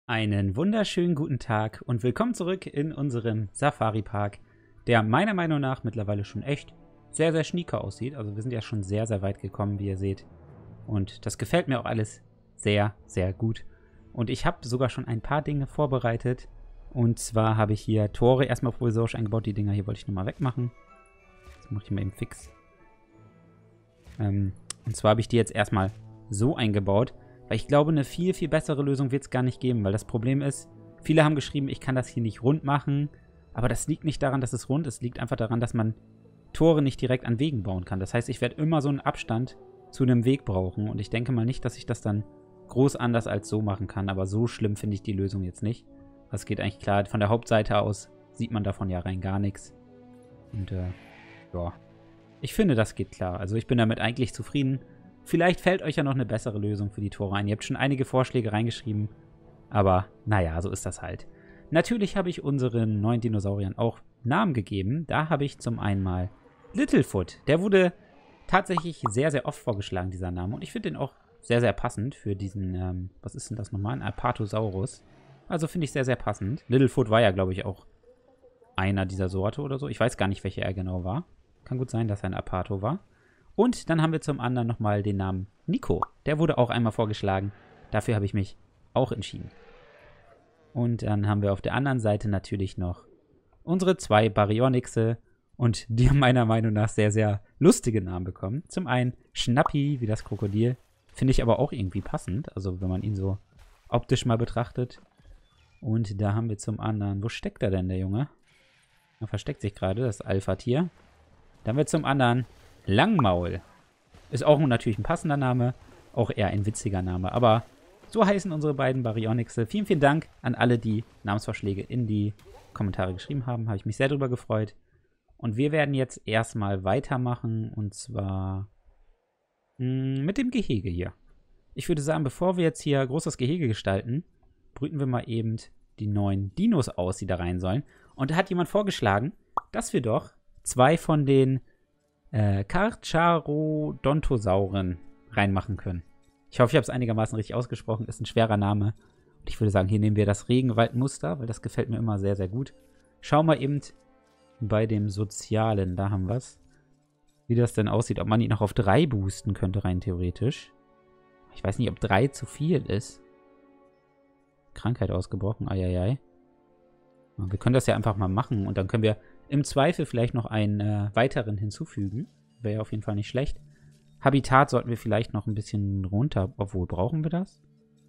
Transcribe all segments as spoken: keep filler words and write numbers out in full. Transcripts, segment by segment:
Einen wunderschönen guten Tag und willkommen zurück in unserem Safari-Park, der meiner Meinung nach mittlerweile schon echt sehr, sehr schnieke aussieht. Also wir sind ja schon sehr, sehr weit gekommen, wie ihr seht. Und das gefällt mir auch alles sehr, sehr gut. Und ich habe sogar schon ein paar Dinge vorbereitet. Und zwar habe ich hier Tore erstmal provisorisch eingebaut. Die Dinger hier wollte ich nochmal wegmachen. Das mache ich mal eben fix. Ähm, und zwar habe ich die jetzt erstmal so eingebaut. Weil ich glaube, eine viel, viel bessere Lösung wird es gar nicht geben. Weil das Problem ist, viele haben geschrieben, ich kann das hier nicht rund machen. Aber das liegt nicht daran, dass es rund ist. Es liegt einfach daran, dass man Tore nicht direkt an Wegen bauen kann. Das heißt, ich werde immer so einen Abstand zu einem Weg brauchen. Und ich denke mal nicht, dass ich das dann groß anders als so machen kann. Aber so schlimm finde ich die Lösung jetzt nicht. Das geht eigentlich klar. Von der Hauptseite aus sieht man davon ja rein gar nichts. Und äh, ja, ich finde, das geht klar. Also ich bin damit eigentlich zufrieden. Vielleicht fällt euch ja noch eine bessere Lösung für die Tore ein. Ihr habt schon einige Vorschläge reingeschrieben. Aber naja, so ist das halt. Natürlich habe ich unseren neuen Dinosauriern auch Namen gegeben. Da habe ich zum einen mal Littlefoot. Der wurde tatsächlich sehr, sehr oft vorgeschlagen, dieser Name. Und ich finde den auch sehr, sehr passend für diesen, ähm, was ist denn das nochmal? Ein Apatosaurus. Also finde ich sehr, sehr passend. Littlefoot war ja, glaube ich, auch einer dieser Sorte oder so. Ich weiß gar nicht, welcher er genau war. Kann gut sein, dass er ein Apato war. Und dann haben wir zum anderen nochmal den Namen Nico. Der wurde auch einmal vorgeschlagen. Dafür habe ich mich auch entschieden. Und dann haben wir auf der anderen Seite natürlich noch unsere zwei Baryonyxe. Und die haben meiner Meinung nach sehr, sehr lustige Namen bekommen. Zum einen Schnappi, wie das Krokodil. Finde ich aber auch irgendwie passend. Also wenn man ihn so optisch mal betrachtet. Und da haben wir zum anderen, wo steckt er denn, der Junge? Er versteckt sich gerade, das Alpha-Tier. Dann haben wir zum anderen Langmaul. Ist auch natürlich ein passender Name, auch eher ein witziger Name. Aber so heißen unsere beiden Baryonyxe. Vielen, vielen Dank an alle, die Namensvorschläge in die Kommentare geschrieben haben. Habe ich mich sehr darüber gefreut. Und wir werden jetzt erstmal weitermachen. Und zwar mh, mit dem Gehege hier. Ich würde sagen, bevor wir jetzt hier großes Gehege gestalten, brüten wir mal eben die neuen Dinos aus, die da rein sollen. Und da hat jemand vorgeschlagen, dass wir doch zwei von den äh, Carcharodontosauren reinmachen können. Ich hoffe, ich habe es einigermaßen richtig ausgesprochen. Ist ein schwerer Name. Und ich würde sagen, hier nehmen wir das Regenwaldmuster, weil das gefällt mir immer sehr, sehr gut. Schauen wir eben bei dem Sozialen, da haben wir es, wie das denn aussieht. Ob man ihn noch auf drei boosten könnte, rein theoretisch. Ich weiß nicht, ob drei zu viel ist. Krankheit ausgebrochen, eieiei. Wir können das ja einfach mal machen und dann können wir im Zweifel vielleicht noch einen äh, weiteren hinzufügen. Wäre ja auf jeden Fall nicht schlecht. Habitat sollten wir vielleicht noch ein bisschen runter. Obwohl, brauchen wir das?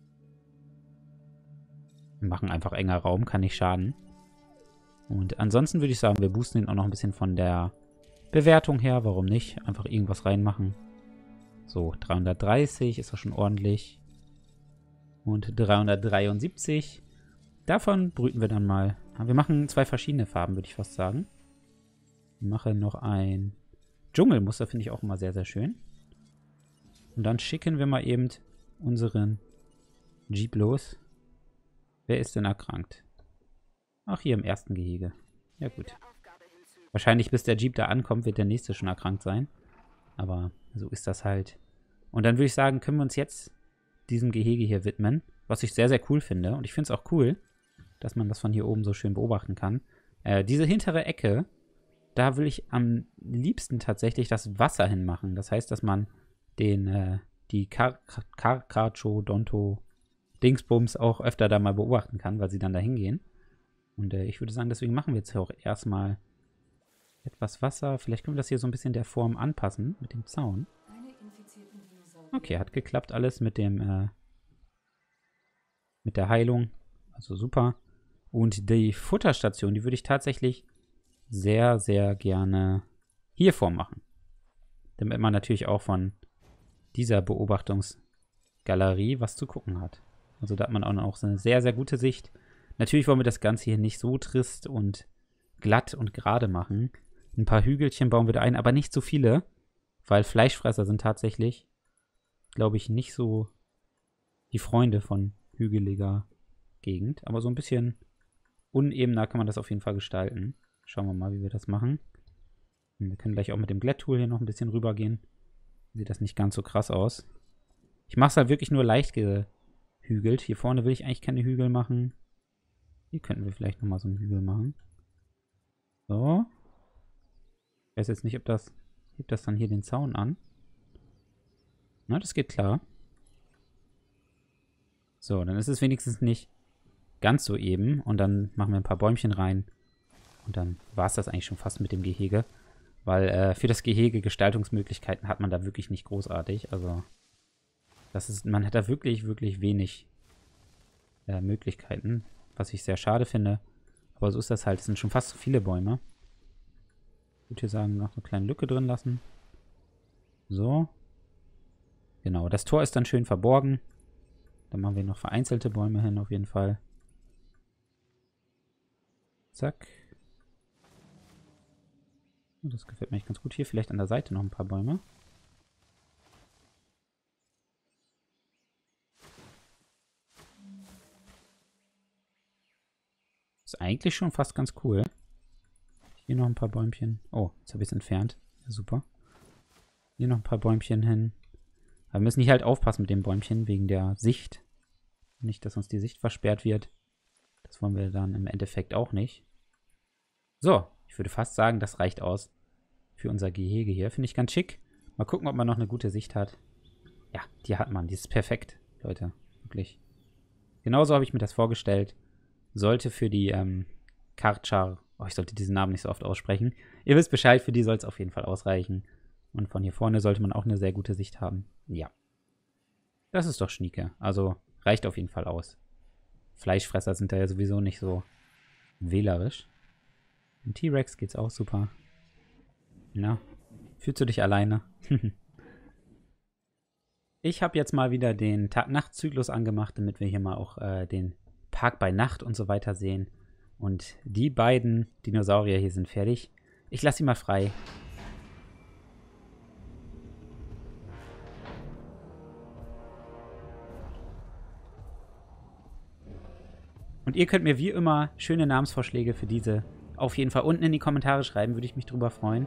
Wir machen einfach enger Raum, kann nicht schaden. Und ansonsten würde ich sagen, wir boosten ihn auch noch ein bisschen von der Bewertung her. Warum nicht? Einfach irgendwas reinmachen. So, dreihundertdreißig ist doch schon ordentlich. Und dreihundertdreiundsiebzig. Davon brüten wir dann mal. Wir machen zwei verschiedene Farben, würde ich fast sagen. Wir machen noch ein Dschungelmuster, finde ich auch immer sehr, sehr schön. Und dann schicken wir mal eben unseren Jeep los. Wer ist denn erkrankt? Ach, hier im ersten Gehege. Ja, gut. Wahrscheinlich, bis der Jeep da ankommt, wird der nächste schon erkrankt sein. Aber so ist das halt. Und dann würde ich sagen, können wir uns jetzt diesem Gehege hier widmen. Was ich sehr, sehr cool finde. Und ich finde es auch cool, dass man das von hier oben so schön beobachten kann. Äh, diese hintere Ecke, da will ich am liebsten tatsächlich das Wasser hinmachen. Das heißt, dass man den, äh, die Carcharodonto-Dingsbums auch öfter da mal beobachten kann, weil sie dann da hingehen. Und äh, ich würde sagen, deswegen machen wir jetzt auch erstmal etwas Wasser. Vielleicht können wir das hier so ein bisschen der Form anpassen mit dem Zaun. Okay, hat geklappt alles mit dem, äh, mit der Heilung. Also super. Und die Futterstation, die würde ich tatsächlich sehr, sehr gerne hier vormachen. Damit man natürlich auch von dieser Beobachtungsgalerie was zu gucken hat. Also da hat man auch noch so eine sehr, sehr gute Sicht. Natürlich wollen wir das Ganze hier nicht so trist und glatt und gerade machen. Ein paar Hügelchen bauen wir da ein, aber nicht so viele, weil Fleischfresser sind tatsächlich, glaube ich, nicht so die Freunde von hügeliger Gegend. Aber so ein bisschen unebener kann man das auf jeden Fall gestalten. Schauen wir mal, wie wir das machen. Und wir können gleich auch mit dem Glätttool hier noch ein bisschen rübergehen. Sieht das nicht ganz so krass aus. Ich mache es halt wirklich nur leicht gehügelt, hügelt. Hier vorne will ich eigentlich keine Hügel machen. Hier könnten wir vielleicht nochmal so einen Hügel machen. So. Ich weiß jetzt nicht, ob das... Hebt das dann hier den Zaun an? Na, das geht klar. So, dann ist es wenigstens nicht ganz so eben. Und dann machen wir ein paar Bäumchen rein. Und dann war es das eigentlich schon fast mit dem Gehege. Weil äh, für das Gehege Gestaltungsmöglichkeiten hat man da wirklich nicht großartig. Also, das ist, man hat da wirklich, wirklich wenig äh, Möglichkeiten. Was ich sehr schade finde. Aber so ist das halt. Es sind schon fast so viele Bäume. Ich würde hier sagen, noch eine kleine Lücke drin lassen. So. Genau, das Tor ist dann schön verborgen. Dann machen wir noch vereinzelte Bäume hin, auf jeden Fall. Zack. Das gefällt mir echt ganz gut. Hier vielleicht an der Seite noch ein paar Bäume. Ist eigentlich schon fast ganz cool. Hier noch ein paar Bäumchen. Oh, jetzt habe ich es entfernt. Ja, super. Hier noch ein paar Bäumchen hin. Aber wir müssen hier halt aufpassen mit den Bäumchen, wegen der Sicht. Nicht, dass uns die Sicht versperrt wird. Das wollen wir dann im Endeffekt auch nicht. So, ich würde fast sagen, das reicht aus für unser Gehege hier. Finde ich ganz schick. Mal gucken, ob man noch eine gute Sicht hat. Ja, die hat man. Die ist perfekt, Leute. Wirklich. Genauso habe ich mir das vorgestellt. Sollte für die ähm, Karchar... Oh, ich sollte diesen Namen nicht so oft aussprechen. Ihr wisst Bescheid, für die soll es auf jeden Fall ausreichen. Und von hier vorne sollte man auch eine sehr gute Sicht haben. Ja. Das ist doch schnieke. Also reicht auf jeden Fall aus. Fleischfresser sind da ja sowieso nicht so wählerisch. Im T-Rex geht's auch super. Na, fühlst du dich alleine? Ich habe jetzt mal wieder den Tag-Nacht-Zyklus angemacht, damit wir hier mal auch äh, den Park bei Nacht und so weiter sehen. Und die beiden Dinosaurier hier sind fertig. Ich lasse sie mal frei. Und ihr könnt mir wie immer schöne Namensvorschläge für diese auf jeden Fall unten in die Kommentare schreiben. Würde ich mich drüber freuen.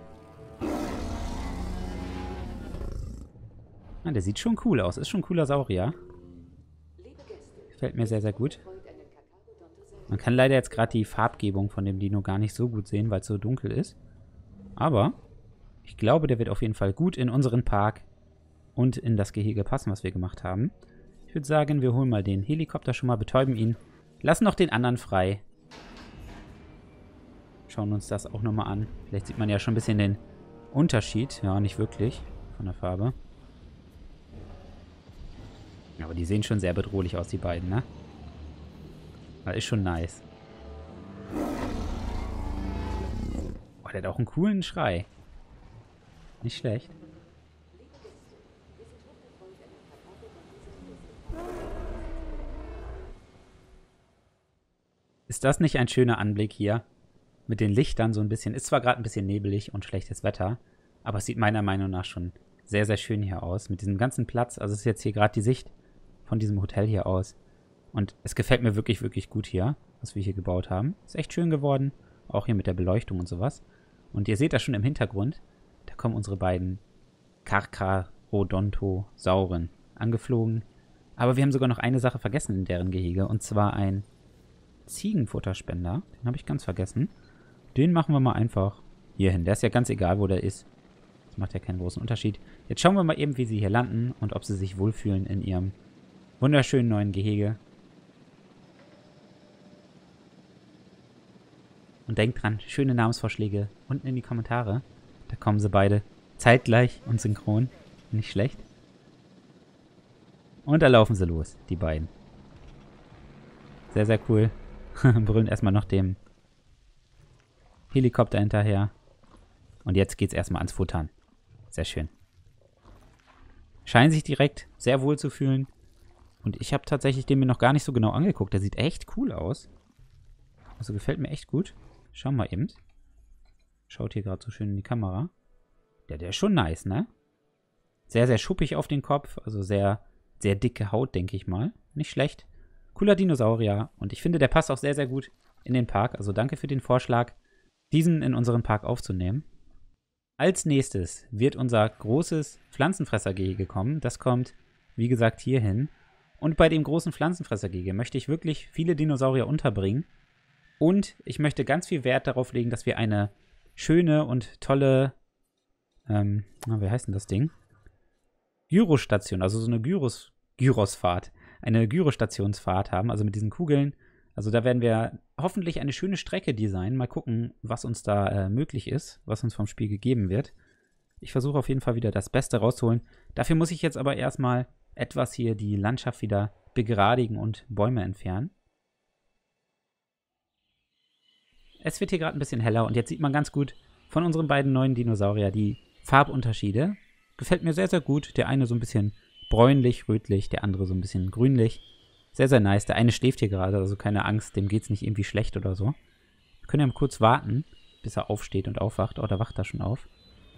Ah, der sieht schon cool aus. Ist schon ein cooler Saurier. Gefällt mir sehr, sehr gut. Man kann leider jetzt gerade die Farbgebung von dem Dino gar nicht so gut sehen, weil es so dunkel ist. Aber ich glaube, der wird auf jeden Fall gut in unseren Park und in das Gehege passen, was wir gemacht haben. Ich würde sagen, wir holen mal den Helikopter schon mal, betäuben ihn. Lassen noch den anderen frei. Schauen uns das auch nochmal an. Vielleicht sieht man ja schon ein bisschen den Unterschied. Ja, nicht wirklich von der Farbe. Aber die sehen schon sehr bedrohlich aus, die beiden, ne? Das ist schon nice. Oh, der hat auch einen coolen Schrei. Nicht schlecht. Ist das nicht ein schöner Anblick hier? Mit den Lichtern so ein bisschen. Ist zwar gerade ein bisschen nebelig und schlechtes Wetter, aber es sieht meiner Meinung nach schon sehr, sehr schön hier aus. Mit diesem ganzen Platz. Also es ist jetzt hier gerade die Sicht von diesem Hotel hier aus. Und es gefällt mir wirklich, wirklich gut hier, was wir hier gebaut haben. Ist echt schön geworden. Auch hier mit der Beleuchtung und sowas. Und ihr seht das schon im Hintergrund. Da kommen unsere beiden Carcharodontosauren angeflogen. Aber wir haben sogar noch eine Sache vergessen in deren Gehege. Und zwar ein Ziegenfutterspender. Den habe ich ganz vergessen. Den machen wir mal einfach hier hin. Der ist ja ganz egal, wo der ist. Das macht ja keinen großen Unterschied. Jetzt schauen wir mal eben, wie sie hier landen und ob sie sich wohlfühlen in ihrem wunderschönen neuen Gehege. Und denkt dran, schöne Namensvorschläge unten in die Kommentare. Da kommen sie beide zeitgleich und synchron. Nicht schlecht. Und da laufen sie los, die beiden. Sehr, sehr cool. Brüllen erstmal noch dem Helikopter hinterher. Und jetzt geht's erstmal ans Futtern. Sehr schön. Scheinen sich direkt sehr wohl zu fühlen. Und ich habe tatsächlich den mir noch gar nicht so genau angeguckt. Der sieht echt cool aus. Also gefällt mir echt gut. Schauen wir eben. Schaut hier gerade so schön in die Kamera. Der, der ist schon nice, ne? Sehr, sehr schuppig auf den Kopf. Also sehr, sehr dicke Haut, denke ich mal. Nicht schlecht. Cooler Dinosaurier. Und ich finde, der passt auch sehr, sehr gut in den Park. Also danke für den Vorschlag, diesen in unseren Park aufzunehmen. Als nächstes wird unser großes Pflanzenfressergehege kommen. Das kommt, wie gesagt, hier hin. Und bei dem großen Pflanzenfressergehege möchte ich wirklich viele Dinosaurier unterbringen. Und ich möchte ganz viel Wert darauf legen, dass wir eine schöne und tolle, ähm, wie heißt denn das Ding? Gyrostation, also so eine Gyros, Gyrosfahrt, eine Gyrostationsfahrt haben, also mit diesen Kugeln. Also da werden wir hoffentlich eine schöne Strecke designen. Mal gucken, was uns da äh, möglich ist, was uns vom Spiel gegeben wird. Ich versuche auf jeden Fall wieder das Beste rauszuholen. Dafür muss ich jetzt aber erstmal etwas hier die Landschaft wieder begradigen und Bäume entfernen. Es wird hier gerade ein bisschen heller und jetzt sieht man ganz gut von unseren beiden neuen Dinosaurier die Farbunterschiede. Gefällt mir sehr, sehr gut. Der eine so ein bisschen bräunlich, rötlich, der andere so ein bisschen grünlich. Sehr, sehr nice. Der eine schläft hier gerade, also keine Angst, dem geht's nicht irgendwie schlecht oder so. Wir können ja mal kurz warten, bis er aufsteht und aufwacht. Oh, da wacht er schon auf.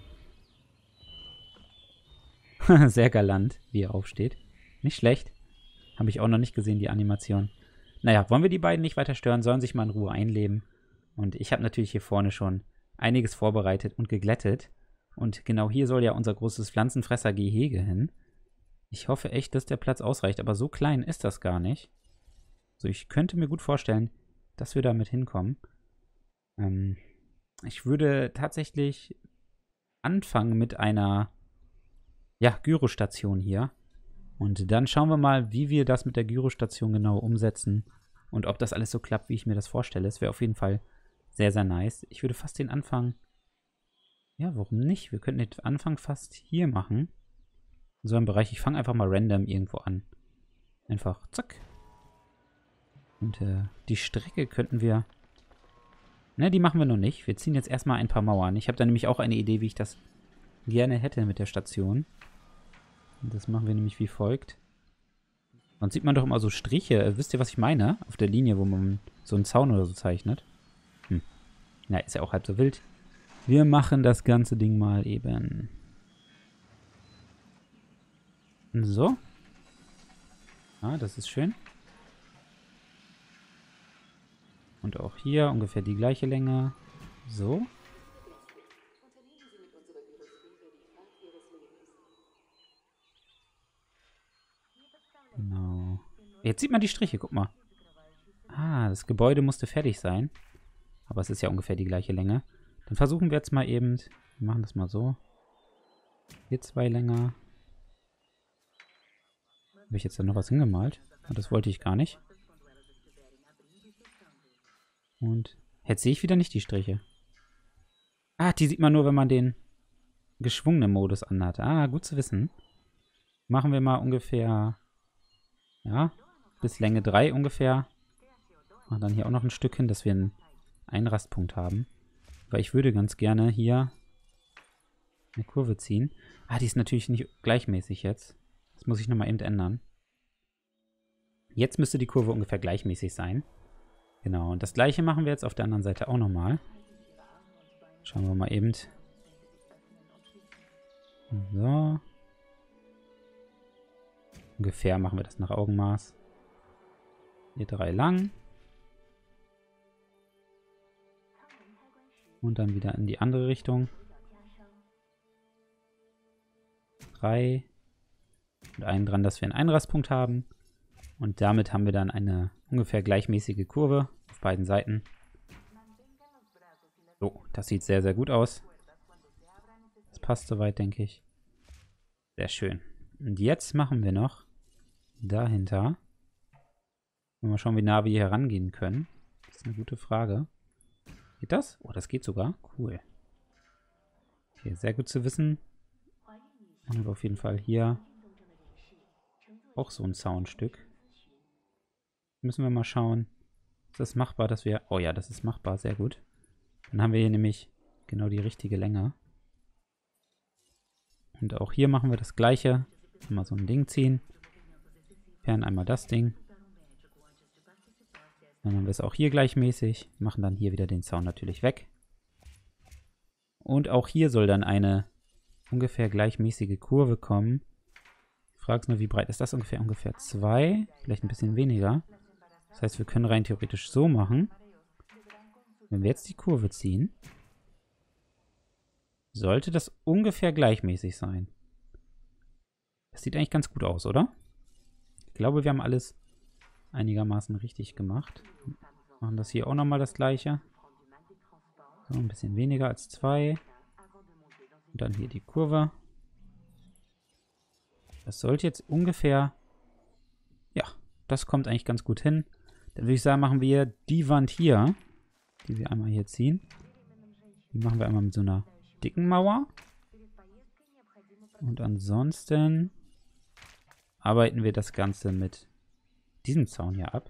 Sehr galant, wie er aufsteht. Nicht schlecht. Habe ich auch noch nicht gesehen, die Animation. Naja, wollen wir die beiden nicht weiter stören, sollen sich mal in Ruhe einleben. Und ich habe natürlich hier vorne schon einiges vorbereitet und geglättet. Und genau hier soll ja unser großes Pflanzenfresser-Gehege hin. Ich hoffe echt, dass der Platz ausreicht, aber so klein ist das gar nicht. Also ich könnte mir gut vorstellen, dass wir damit hinkommen. Ähm, ich würde tatsächlich anfangen mit einer, ja, Gyrostation hier. Und dann schauen wir mal, wie wir das mit der Gyrostation genau umsetzen. Und ob das alles so klappt, wie ich mir das vorstelle. Es wäre auf jeden Fall sehr, sehr nice. Ich würde fast den Anfang, ja, warum nicht? Wir könnten den Anfang fast hier machen. In so einem Bereich. Ich fange einfach mal random irgendwo an. Einfach zack. Und äh, die Strecke könnten wir, ne, die machen wir noch nicht. Wir ziehen jetzt erstmal ein paar Mauern. Ich habe da nämlich auch eine Idee, wie ich das gerne hätte mit der Station. Und das machen wir nämlich wie folgt. Sonst sieht man doch immer so Striche. Äh, wisst ihr, was ich meine? Auf der Linie, wo man so einen Zaun oder so zeichnet. Hm. Na, ist ja auch halb so wild. Wir machen das ganze Ding mal eben. So. Ah, das ist schön. Und auch hier ungefähr die gleiche Länge. So. Genau. Jetzt sieht man die Striche, guck mal. Ah, das Gebäude musste fertig sein. Aber es ist ja ungefähr die gleiche Länge. Dann versuchen wir jetzt mal eben, wir machen das mal so. Hier zwei länger. Habe ich jetzt da noch was hingemalt? Das wollte ich gar nicht. Und jetzt sehe ich wieder nicht die Striche. Ah, die sieht man nur, wenn man den geschwungenen Modus anhat. Ah, gut zu wissen. Machen wir mal ungefähr, ja, bis Länge drei ungefähr. Machen dann hier auch noch ein Stück hin, dass wir einen Einrastpunkt haben. Weil ich würde ganz gerne hier eine Kurve ziehen. Ah, die ist natürlich nicht gleichmäßig jetzt. Das muss ich nochmal eben ändern. Jetzt müsste die Kurve ungefähr gleichmäßig sein. Genau, und das gleiche machen wir jetzt auf der anderen Seite auch nochmal. Schauen wir mal eben. So. Ungefähr machen wir das nach Augenmaß. Hier drei lang. Und dann wieder in die andere Richtung. Drei. Und einen dran, dass wir einen Einrastpunkt haben. Und damit haben wir dann eine ungefähr gleichmäßige Kurve auf beiden Seiten. So, das sieht sehr, sehr gut aus. Das passt soweit, denke ich. Sehr schön. Und jetzt machen wir noch dahinter. Mal schauen, wie nah wir hier herangehen können. Das ist eine gute Frage. Geht das? Oh, das geht sogar. Cool. Okay, sehr gut zu wissen. Machen wir auf jeden Fall hier auch so ein Zaunstück. Müssen wir mal schauen. Ist das machbar, dass wir... Oh ja, das ist machbar. Sehr gut. Dann haben wir hier nämlich genau die richtige Länge. Und auch hier machen wir das Gleiche. Mal so ein Ding ziehen. Entfernen einmal das Ding. Dann haben wir es auch hier gleichmäßig. Machen dann hier wieder den Zaun natürlich weg. Und auch hier soll dann eine ungefähr gleichmäßige Kurve kommen. Ich frage es nur, wie breit ist das? Ungefähr ungefähr zwei. Vielleicht ein bisschen weniger. Das heißt, wir können rein theoretisch so machen. Wenn wir jetzt die Kurve ziehen, sollte das ungefähr gleichmäßig sein. Das sieht eigentlich ganz gut aus, oder? glaube, wir haben alles einigermaßen richtig gemacht. Machen das hier auch nochmal das gleiche. So, ein bisschen weniger als zwei. Und dann hier die Kurve. Das sollte jetzt ungefähr... Ja, das kommt eigentlich ganz gut hin. Dann würde ich sagen, machen wir die Wand hier, die wir einmal hier ziehen. Die machen wir einmal mit so einer dicken Mauer. Und ansonsten arbeiten wir das Ganze mit diesem Zaun hier ab.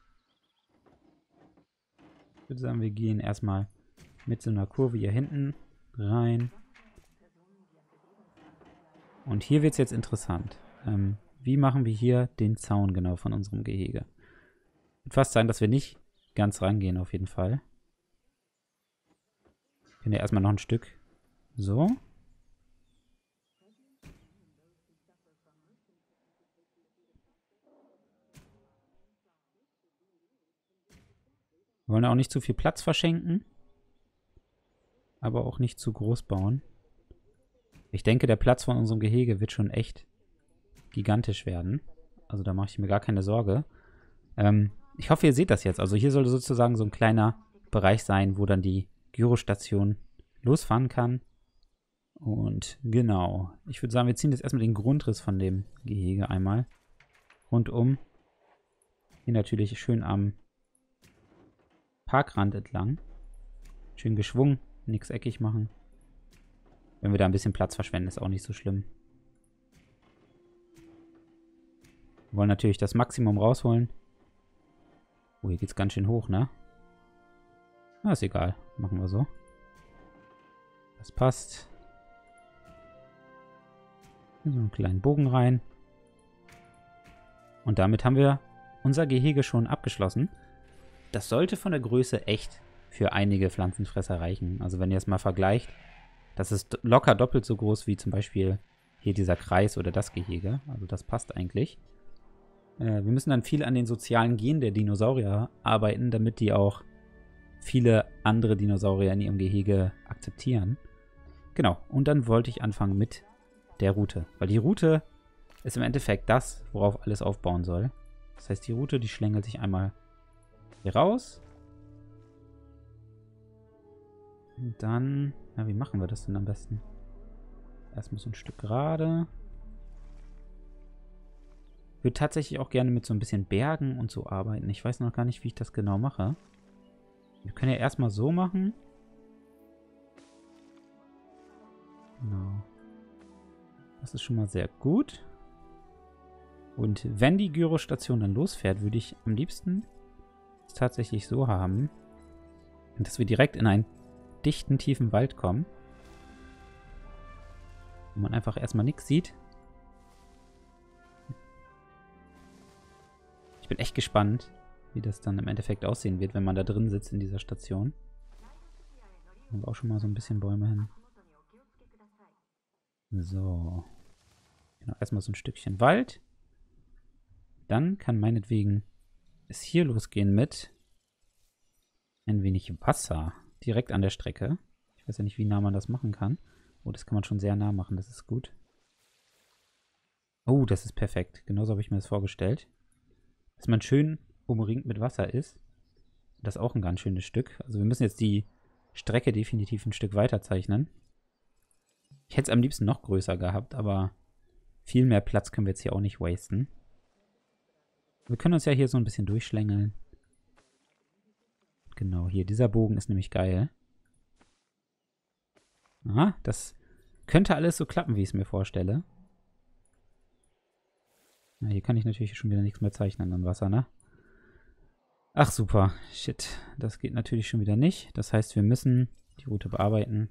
Ich würde sagen, wir gehen erstmal mit so einer Kurve hier hinten rein. Und hier wird es jetzt interessant. Ähm, wie machen wir hier den Zaun genau von unserem Gehege? Ich würde fast sagen, dass wir nicht ganz rangehen auf jeden Fall. Wir können ja erstmal noch ein Stück so. Wir wollen auch nicht zu viel Platz verschenken. Aber auch nicht zu groß bauen. Ich denke, der Platz von unserem Gehege wird schon echt gigantisch werden. Also da mache ich mir gar keine Sorge. Ähm, ich hoffe, ihr seht das jetzt. Also hier soll sozusagen so ein kleiner Bereich sein, wo dann die Gyrostation losfahren kann. Und genau. Ich würde sagen, wir ziehen jetzt erstmal den Grundriss von dem Gehege einmal rundum. Hier natürlich schön am Parkrand entlang. Schön geschwungen, nichts eckig machen. Wenn wir da ein bisschen Platz verschwenden, ist auch nicht so schlimm. Wir wollen natürlich das Maximum rausholen. Oh, hier geht's ganz schön hoch, ne? Na, ist egal. Machen wir so. Das passt. Hier so einen kleinen Bogen rein. Und damit haben wir unser Gehege schon abgeschlossen. Das sollte von der Größe echt für einige Pflanzenfresser reichen. Also wenn ihr es mal vergleicht, das ist locker doppelt so groß wie zum Beispiel hier dieser Kreis oder das Gehege. Also das passt eigentlich. Äh, wir müssen dann viel an den sozialen Genen der Dinosaurier arbeiten, damit die auch viele andere Dinosaurier in ihrem Gehege akzeptieren. Genau, und dann wollte ich anfangen mit der Route. Weil die Route ist im Endeffekt das, worauf alles aufbauen soll. Das heißt, die Route, die schlängelt sich einmal hier raus. Und dann, ja, wie machen wir das denn am besten? Erstmal so ein Stück gerade. Ich würde tatsächlich auch gerne mit so ein bisschen Bergen und so arbeiten. Ich weiß noch gar nicht, wie ich das genau mache. Wir können ja erstmal so machen. Genau. Das ist schon mal sehr gut. Und wenn die Gyrostation dann losfährt, würde ich am liebsten es tatsächlich so haben, dass wir direkt in einen dichten, tiefen Wald kommen. Wo man einfach erstmal nichts sieht. Ich bin echt gespannt, wie das dann im Endeffekt aussehen wird, wenn man da drin sitzt in dieser Station. Da haben wir auch schon mal so ein bisschen Bäume hin. So. Genau, erstmal so ein Stückchen Wald. Dann kann meinetwegen es hier losgehen mit ein wenig Wasser direkt an der Strecke. Ich weiß ja nicht, wie nah man das machen kann. Oh, das kann man schon sehr nah machen, das ist gut. Oh, das ist perfekt. Genauso habe ich mir das vorgestellt. Dass man schön umringt mit Wasser ist. Das ist auch ein ganz schönes Stück. Also wir müssen jetzt die Strecke definitiv ein Stück weiter zeichnen. Ich hätte es am liebsten noch größer gehabt, aber viel mehr Platz können wir jetzt hier auch nicht wasten. Wir können uns ja hier so ein bisschen durchschlängeln. Genau, hier, dieser Bogen ist nämlich geil. Aha, das könnte alles so klappen, wie ich es mir vorstelle. Na, hier kann ich natürlich schon wieder nichts mehr zeichnen an Wasser, ne? Ach, super. Shit, das geht natürlich schon wieder nicht. Das heißt, wir müssen die Route bearbeiten.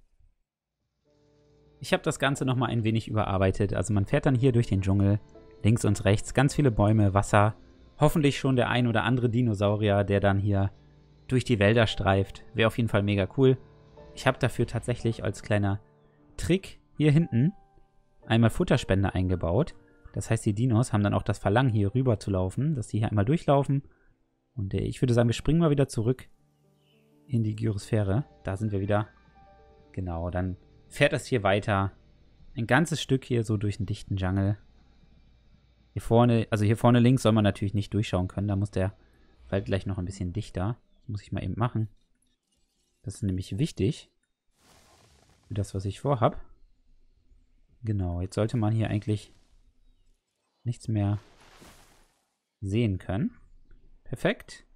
Ich habe das Ganze nochmal ein wenig überarbeitet. Also man fährt dann hier durch den Dschungel. Links und rechts ganz viele Bäume, Wasser. Hoffentlich schon der ein oder andere Dinosaurier, der dann hier durch die Wälder streift. Wäre auf jeden Fall mega cool. Ich habe dafür tatsächlich als kleiner Trick hier hinten einmal Futterspender eingebaut. Das heißt, die Dinos haben dann auch das Verlangen, hier rüber zu laufen, dass die hier einmal durchlaufen. Und äh, ich würde sagen, wir springen mal wieder zurück in die Gyrosphäre. Da sind wir wieder. Genau, dann fährt das hier weiter. Ein ganzes Stück hier so durch einen dichten Dschungel. Hier vorne, also hier vorne links soll man natürlich nicht durchschauen können. Da muss der Wald gleich noch ein bisschen dichter. Das muss ich mal eben machen. Das ist nämlich wichtig. Für das, was ich vorhab. Genau, jetzt sollte man hier eigentlich nichts mehr sehen können. Perfekt.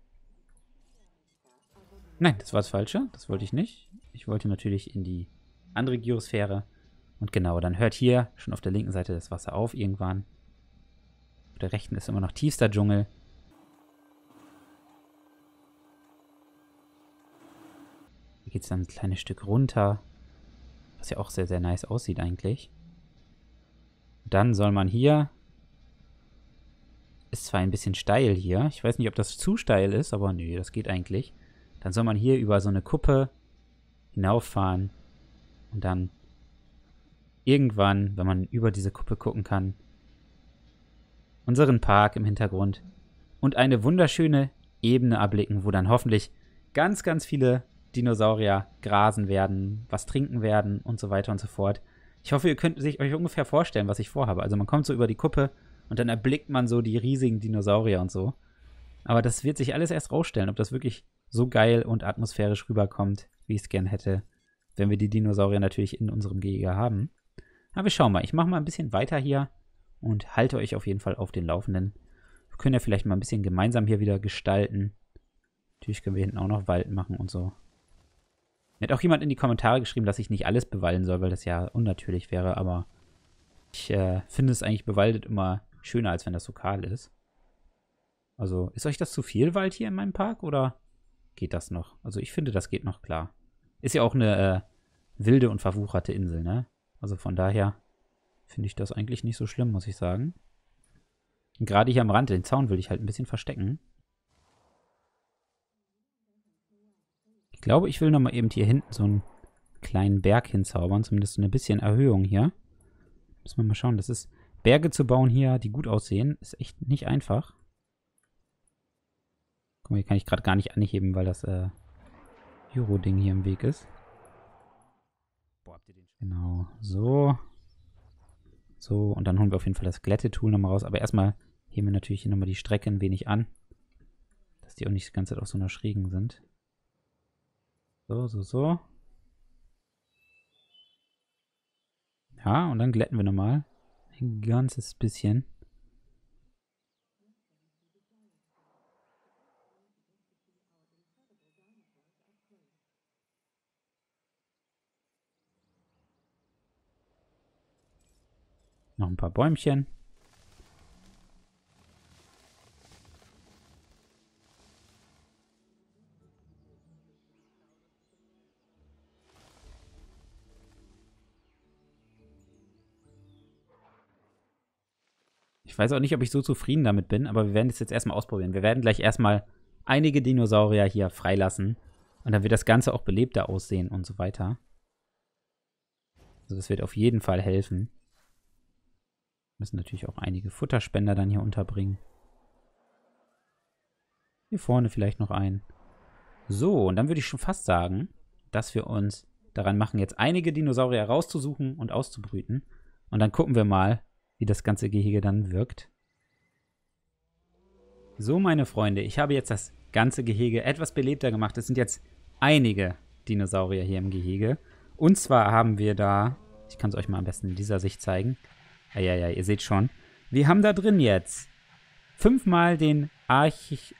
Nein, das war das Falsche. Das wollte ich nicht. Ich wollte natürlich in die andere Gyosphäre. Und genau, dann hört hier schon auf der linken Seite das Wasser auf irgendwann. Auf der rechten ist immer noch tiefster Dschungel. Hier geht es dann ein kleines Stück runter. Was ja auch sehr, sehr nice aussieht eigentlich. Dann soll man hier... Ist zwar ein bisschen steil hier. Ich weiß nicht, ob das zu steil ist, aber nö, das geht eigentlich. Dann soll man hier über so eine Kuppe hinauffahren. Und dann irgendwann, wenn man über diese Kuppe gucken kann, unseren Park im Hintergrund und eine wunderschöne Ebene erblicken, wo dann hoffentlich ganz, ganz viele Dinosaurier grasen werden, was trinken werden und so weiter und so fort. Ich hoffe, ihr könnt sich euch ungefähr vorstellen, was ich vorhabe. Also man kommt so über die Kuppe und dann erblickt man so die riesigen Dinosaurier und so. Aber das wird sich alles erst rausstellen, ob das wirklich so geil und atmosphärisch rüberkommt, wie ich es gern hätte, wenn wir die Dinosaurier natürlich in unserem Gehege haben. Aber wir schauen mal. Ich mache mal ein bisschen weiter hier und halte euch auf jeden Fall auf den Laufenden. Wir können ja vielleicht mal ein bisschen gemeinsam hier wieder gestalten. Natürlich können wir hinten auch noch Wald machen und so. Mir hat auch jemand in die Kommentare geschrieben, dass ich nicht alles bewalden soll, weil das ja unnatürlich wäre, aber ich äh, finde es eigentlich bewaldet immer schöner, als wenn das so kahl ist. Also, ist euch das zu viel Wald hier in meinem Park oder geht das noch? Also, ich finde, das geht noch klar. Ist ja auch eine äh, wilde und verwucherte Insel, ne? Also von daher finde ich das eigentlich nicht so schlimm, muss ich sagen. Und gerade hier am Rand, den Zaun will ich halt ein bisschen verstecken. Ich glaube, ich will nochmal eben hier hinten so einen kleinen Berg hinzaubern. Zumindest so ein bisschen Erhöhung hier. Müssen wir mal schauen. Das ist, Berge zu bauen hier, die gut aussehen, ist echt nicht einfach. Guck mal, hier kann ich gerade gar nicht anheben, weil das äh, Gyro-Ding hier im Weg ist. Genau, so. So, und dann holen wir auf jeden Fall das Glätte-Tool nochmal raus. Aber erstmal heben wir natürlich hier nochmal die Strecke ein wenig an. Dass die auch nicht die ganze Zeit auf so einer schrägen sind. So, so, so. Ja, und dann glätten wir nochmal. Ein ganzes bisschen. Noch ein paar Bäumchen. Ich weiß auch nicht, ob ich so zufrieden damit bin, aber wir werden das jetzt erstmal ausprobieren. Wir werden gleich erstmal einige Dinosaurier hier freilassen. Und dann wird das Ganze auch belebter aussehen und so weiter. Also das wird auf jeden Fall helfen. Wir müssen natürlich auch einige Futterspender dann hier unterbringen. Hier vorne vielleicht noch einen. So, und dann würde ich schon fast sagen, dass wir uns daran machen, jetzt einige Dinosaurier rauszusuchen und auszubrüten. Und dann gucken wir mal, wie das ganze Gehege dann wirkt. So, meine Freunde, ich habe jetzt das ganze Gehege etwas belebter gemacht. Es sind jetzt einige Dinosaurier hier im Gehege. Und zwar haben wir da, ich kann es euch mal am besten in dieser Sicht zeigen. Ja, ja, ja, ihr seht schon. Wir haben da drin jetzt fünfmal den Arch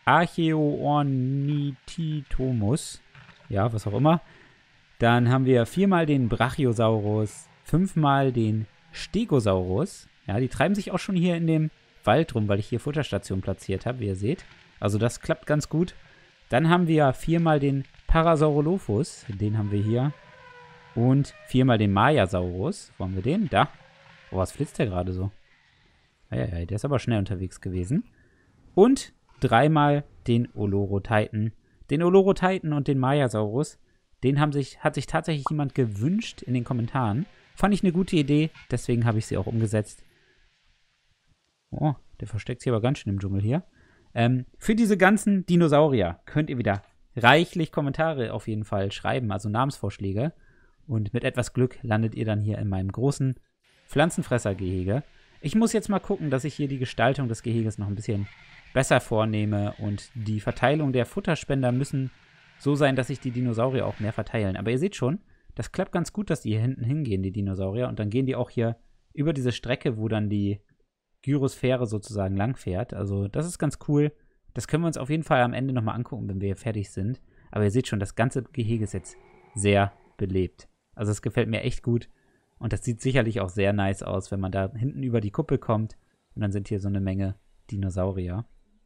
Archaeornithomus. Ja, was auch immer. Dann haben wir viermal den Brachiosaurus, fünfmal den Stegosaurus. Ja, die treiben sich auch schon hier in dem Wald rum, weil ich hier Futterstationen platziert habe, wie ihr seht. Also das klappt ganz gut. Dann haben wir viermal den Parasaurolophus, den haben wir hier. Und viermal den Mayasaurus. Wo haben wir den? Da. Oh, was flitzt der gerade so? Ja, ja, der ist aber schnell unterwegs gewesen. Und dreimal den Olorotitan. Den Olorotitan und den Mayasaurus, den haben sich, hat sich tatsächlich jemand gewünscht in den Kommentaren. Fand ich eine gute Idee, deswegen habe ich sie auch umgesetzt. Oh, der versteckt sich aber ganz schön im Dschungel hier. Ähm, für diese ganzen Dinosaurier könnt ihr wieder reichlich Kommentare auf jeden Fall schreiben, also Namensvorschläge. Und mit etwas Glück landet ihr dann hier in meinem großen Pflanzenfresser-Gehege. Ich muss jetzt mal gucken, dass ich hier die Gestaltung des Geheges noch ein bisschen besser vornehme. Und die Verteilung der Futterspender müssen so sein, dass sich die Dinosaurier auch mehr verteilen. Aber ihr seht schon, das klappt ganz gut, dass die hier hinten hingehen, die Dinosaurier. Und dann gehen die auch hier über diese Strecke, wo dann die Gyrosphäre sozusagen langfährt. Also das ist ganz cool. Das können wir uns auf jeden Fall am Ende nochmal angucken, wenn wir hier fertig sind. Aber ihr seht schon, das ganze Gehege ist jetzt sehr belebt. Also es gefällt mir echt gut. Und das sieht sicherlich auch sehr nice aus, wenn man da hinten über die Kuppel kommt. Und dann sind hier so eine Menge Dinosaurier.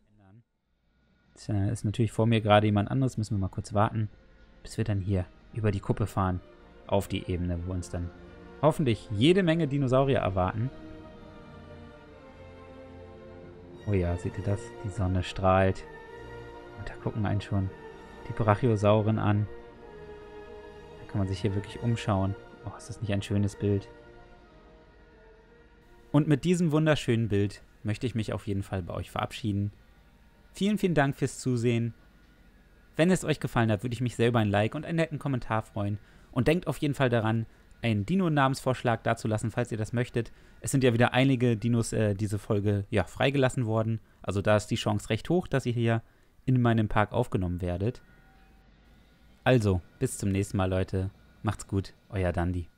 Tja, ist natürlich vor mir gerade jemand anderes. Müssen wir mal kurz warten, bis wir dann hier über die Kuppe fahren. Auf die Ebene, wo uns dann hoffentlich jede Menge Dinosaurier erwarten. Oh ja, seht ihr das? Die Sonne strahlt. Und da gucken einen schon die Brachiosauren an. Da kann man sich hier wirklich umschauen. Oh, ist das nicht ein schönes Bild? Und mit diesem wunderschönen Bild möchte ich mich auf jeden Fall bei euch verabschieden. Vielen, vielen Dank fürs Zusehen. Wenn es euch gefallen hat, würde ich mich selber ein Like und einen netten Kommentar freuen. Und denkt auf jeden Fall daran, einen Dino-Namensvorschlag dazulassen, falls ihr das möchtet. Es sind ja wieder einige Dinos äh, diese Folge ja, freigelassen worden. Also da ist die Chance recht hoch, dass ihr hier in meinem Park aufgenommen werdet. Also, bis zum nächsten Mal, Leute. Macht's gut, euer Dandi.